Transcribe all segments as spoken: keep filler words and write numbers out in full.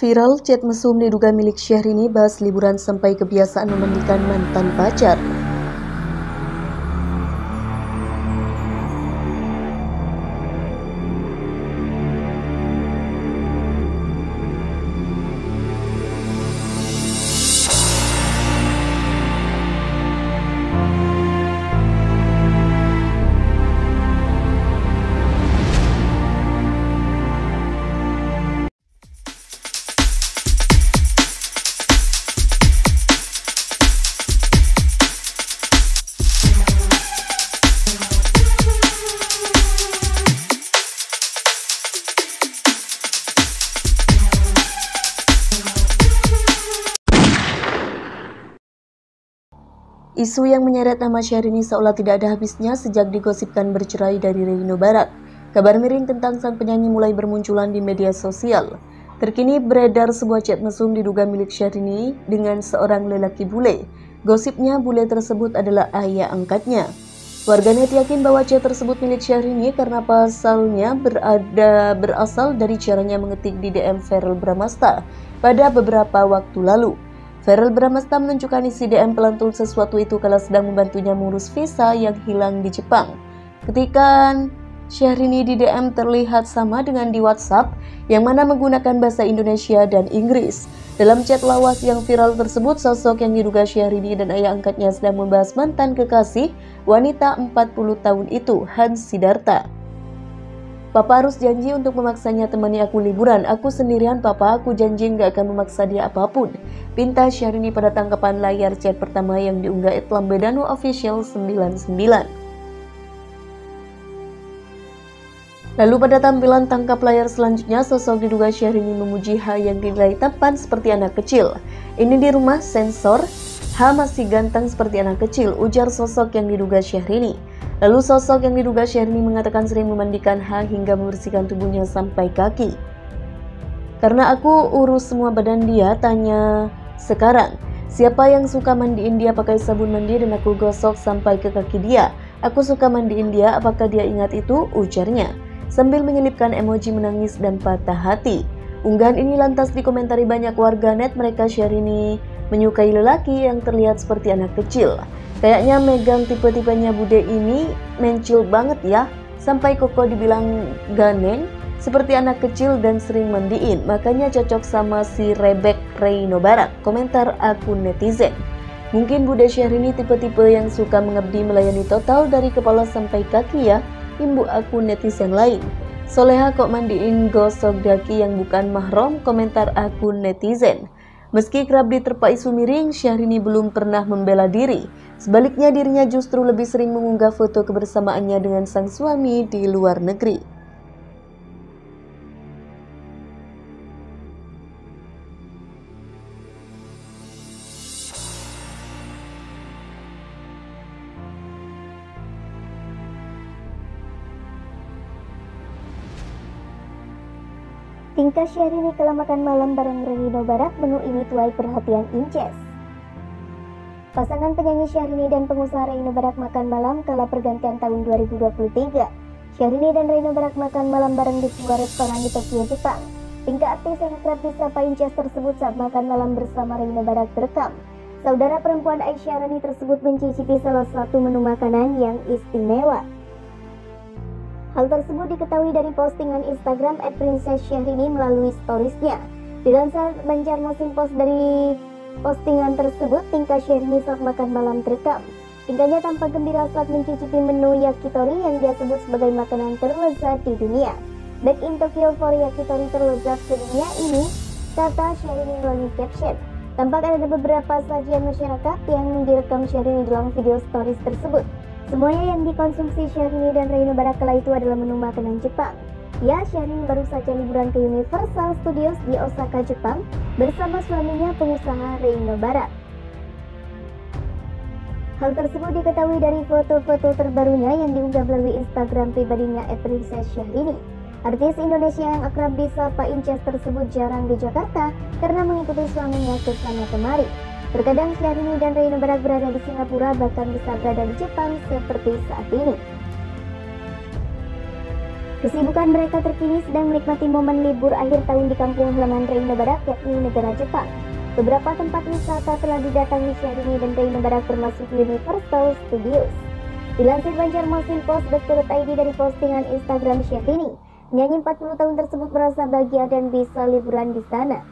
Viral chat mesum diduga milik Syahrini bahas liburan sampai kebiasaan memandikan mantan pacar. Isu yang menyeret nama Syahrini seolah tidak ada habisnya sejak digosipkan bercerai dari Reino Barak. Kabar miring tentang sang penyanyi mulai bermunculan di media sosial. Terkini beredar sebuah chat mesum diduga milik Syahrini dengan seorang lelaki bule. Gosipnya bule tersebut adalah ayah angkatnya. Warganet yakin bahwa chat tersebut milik Syahrini karena pasalnya berada berasal dari caranya mengetik di D M Verrell Bramasta pada beberapa waktu lalu. Verrell Bramasta menunjukkan isi D M pelantul sesuatu itu kala sedang membantunya mengurus visa yang hilang di Jepang. Ketikan Syahrini di D M terlihat sama dengan di WhatsApp yang mana menggunakan bahasa Indonesia dan Inggris. Dalam chat lawas yang viral tersebut, sosok yang diduga Syahrini dan ayah angkatnya sedang membahas mantan kekasih wanita empat puluh tahun itu, Hans Sidarta. Papa harus janji untuk memaksanya temani aku liburan. Aku sendirian papa, aku janji nggak akan memaksa dia apapun. Pinta Syahrini pada tangkapan layar chat pertama yang diunggah at Lambedano Official sembilan sembilan. Lalu pada tampilan tangkap layar selanjutnya, sosok diduga Syahrini memuji H yang dinilai tampan seperti anak kecil. Ini di rumah sensor, H masih ganteng seperti anak kecil, ujar sosok yang diduga Syahrini. Lalu sosok yang diduga Syahrini mengatakan sering memandikan H hingga membersihkan tubuhnya sampai kaki. Karena aku urus semua badan dia, tanya sekarang. Siapa yang suka mandiin dia pakai sabun mandi dan aku gosok sampai ke kaki dia. Aku suka mandiin dia, apakah dia ingat itu? Ujarnya. Sambil menyelipkan emoji menangis dan patah hati. Unggahan ini lantas dikomentari banyak warganet. Mereka Syahrini menyukai lelaki yang terlihat seperti anak kecil. Kayaknya megang tipe-tipenya bude ini mencil banget ya. Sampai Koko dibilang ganeng, seperti anak kecil dan sering mandiin. Makanya cocok sama si Rebek Reino Barak, komentar akun netizen. Mungkin bude Syahrini tipe-tipe yang suka mengabdi melayani total dari kepala sampai kaki ya, imbu akun netizen lain. Soleha kok mandiin gosok daki yang bukan mahram, komentar akun netizen. Meski kerap diterpa isu miring, Syahrini belum pernah membela diri. Sebaliknya dirinya justru lebih sering mengunggah foto kebersamaannya dengan sang suami di luar negeri. Tingkah Syahrini kala makan malam bareng Reino Barak, menu ini tuai perhatian Inces. Pasangan penyanyi Syahrini dan pengusaha Reino Barak makan malam kala pergantian tahun dua ribu dua puluh tiga. Syahrini dan Reino Barak makan malam bareng di sebuah restoran di Tokyo, Jepang. Tingkah artis yang kerap disapa Inces tersebut saat makan malam bersama Reino Barak terekam. Saudara perempuan Aisyah Rani tersebut mencicipi salah satu menu makanan yang istimewa. Hal tersebut diketahui dari postingan Instagram at princess syahrini melalui storiesnya. Dilansir Banjarmasin Post dari postingan tersebut, tingkah Syahrini saat makan malam terekam. Tingkahnya tampak gembira saat mencicipi menu yakitori yang dia sebut sebagai makanan terlezat di dunia. Back in Tokyo for yakitori terlezat sedunia ini, kata Syahrini melalui caption. Tampak ada beberapa sajian masyarakat yang direkam Syahrini dalam video stories tersebut. Semuanya yang dikonsumsi Syahrini dan Reino Barak kala itu adalah menu makanan Jepang. Ya, Syahrini baru saja liburan ke Universal Studios di Osaka, Jepang bersama suaminya pengusaha Reino Barak. Hal tersebut diketahui dari foto-foto terbarunya yang diunggah melalui Instagram pribadinya at princess syahrini. Artis Indonesia yang akrab disapa Inces tersebut jarang di Jakarta karena mengikuti suaminya ke sana kemari. Terkadang Syahrini dan Reino Barak berada di Singapura, bahkan bisa berada di Jepang seperti saat ini. Kesibukan mereka terkini sedang menikmati momen libur akhir tahun di kampung halaman Reino Badak, yakni negara Jepang. Beberapa tempat wisata telah didatangi Syahrini dan Reino Badak termasuk Universal Studios. Dilansir banjarmasin post dot co dot i d dari postingan Instagram Syahrini, penyanyi empat puluh tahun tersebut merasa bahagia dan bisa liburan di sana.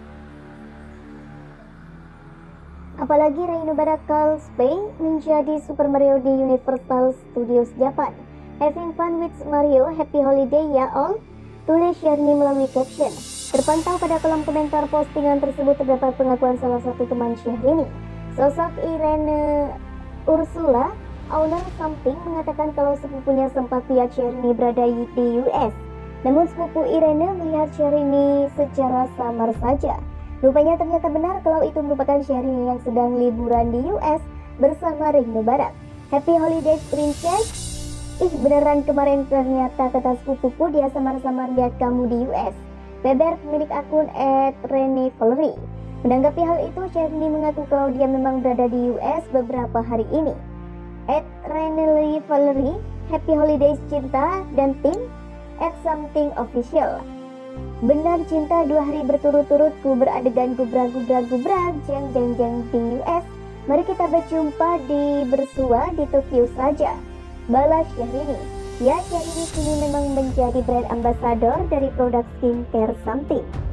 Apalagi Reino Badak cosplay menjadi Super Mario di Universal Studios Japan. Having fun with Mario, happy holiday ya all, tulis Syahrini melalui caption. Terpantau pada kolom komentar postingan tersebut terdapat pengakuan salah satu teman Syahrini. Sosok Irene Ursula, owner something, mengatakan kalau sepupunya sempat lihat Syahrini berada di U S. Namun sepupu Irene melihat Syahrini secara samar saja. Rupanya ternyata benar kalau itu merupakan Syahrini yang sedang liburan di U S bersama Reino Badak. Happy holidays princess. Ih beneran kemarin ternyata kata sepupuku dia samar-samar lihat kamu di U S. Beber pemilik akun at Rene Valerie. Menanggapi hal itu, Syahrini mengaku kalau dia memang berada di U S beberapa hari ini. At Rene Valerie, happy holidays cinta dan tim at something official. Benar cinta, dua hari berturut-turut ku beradegan gubrak-gubrak-gubrak jeng jeng jeng di U S. Mari kita berjumpa di bersua di Tokyo saja, balas Syahrini. Ya, Syahrini kini memang menjadi brand ambassador dari produk skincare Something.